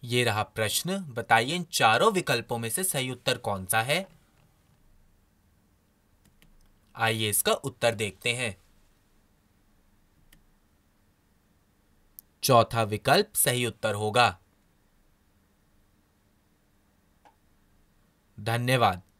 ये रहा प्रश्न। बताइए इन चारों विकल्पों में से सही उत्तर कौन सा है। आइए इसका उत्तर देखते हैं। चौथा विकल्प सही उत्तर होगा। धन्यवाद।